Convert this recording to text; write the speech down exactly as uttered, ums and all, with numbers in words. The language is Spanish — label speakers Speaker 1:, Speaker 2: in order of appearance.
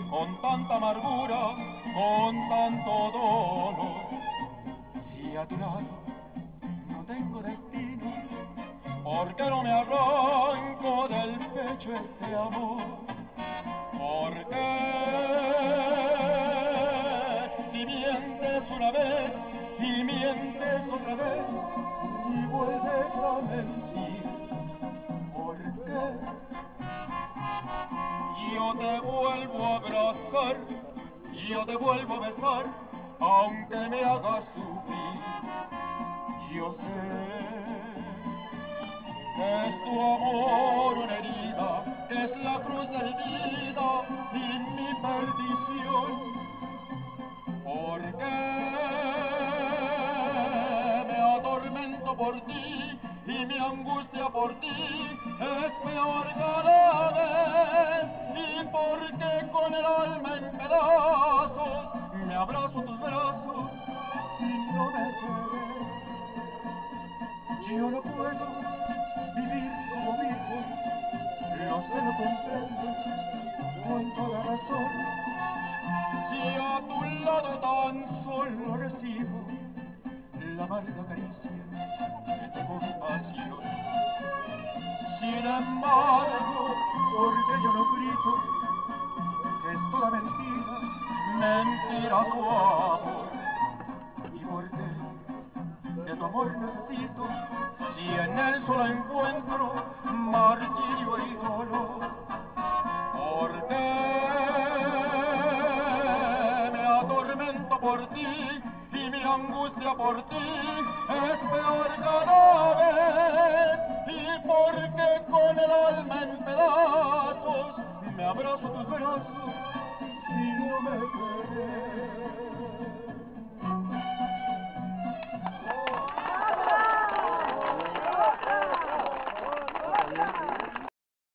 Speaker 1: con tanta amargura, con tanto dolor. Si a tu lado no tengo destino, ¿por qué no me arranco del pecho este amor? ¿Por qué? Si mientes una vez y mientes otra vez y vuelves a mentir, ¿por qué? Yo te vuelvo a abrazar, yo te vuelvo a besar, aunque me hagas sufrir. Yo sé que es tu amor una herida, que es la cruz de mi vida y mi perdición. ¿Por qué me atormento por ti y mi angustia por ti es peor cada vez? ¿Y por qué con el alma en pedazos me abrazo tus brazos y no me quieres? Yo no puedo vivir como vivo, lo sé, lo comprendo con toda razón. Si a tu lado tan solo recibo la amarga caricia de tu compasión. Sin embargo, porque yo no grito que es toda mentira, mentira tu amor. ¿Y por qué de tu amor necesito si en él solo encuentro martirio y dolor? ¿Por qué me atormento por ti y mi angustia por ti es peor cada vez? ¿Y por qué con el alma en pedazos me abrazo tus brazos